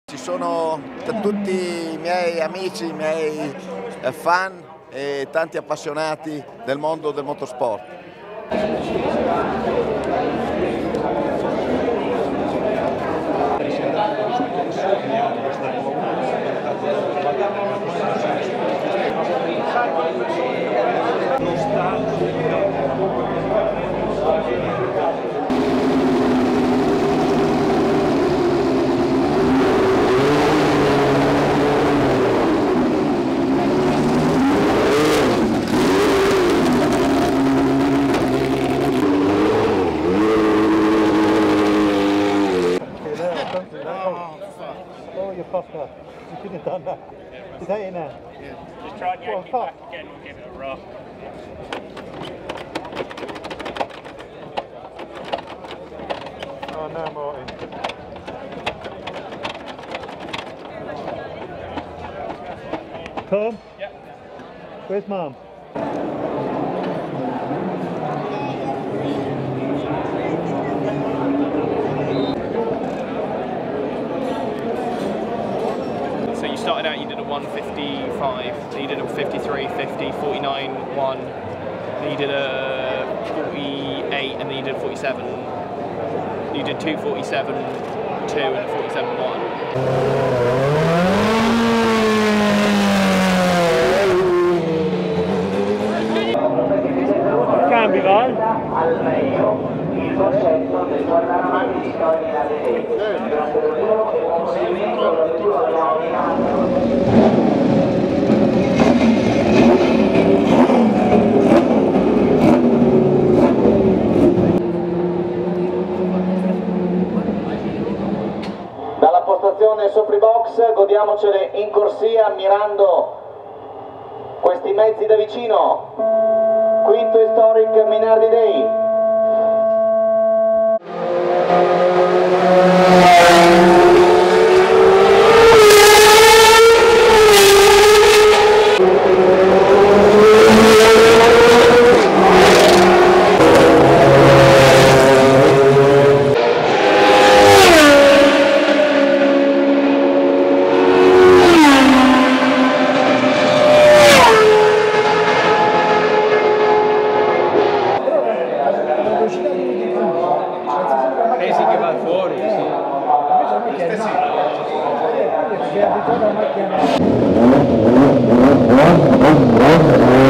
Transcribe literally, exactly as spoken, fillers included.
Ci sono tutti i miei amici, i miei fan e tanti appassionati del mondo del motorsport. Oh, you fucked up. You should have done that. Is that in there? Yeah. Just try and yank it back again and give it a rock. Oh no, Martin. Tom? Yeah. Where's Mum? So you started out, you did a one fifty-five, then you did a fifty-three, fifty, forty-nine, one, then you did a forty-eight, and then you did a forty-seven. You did two forty-seven, two, and a forty-seven, one. Can be gone. Il concetto del guardaramani di storia Minardi Days. Durante il loro movimento relativo alla Dalla postazione sopra i box godiamocele in corsia ammirando questi mezzi da vicino. Quinto Historic Minardi Days. Pensi che va fuori, sì. Perché è abituato a macchina.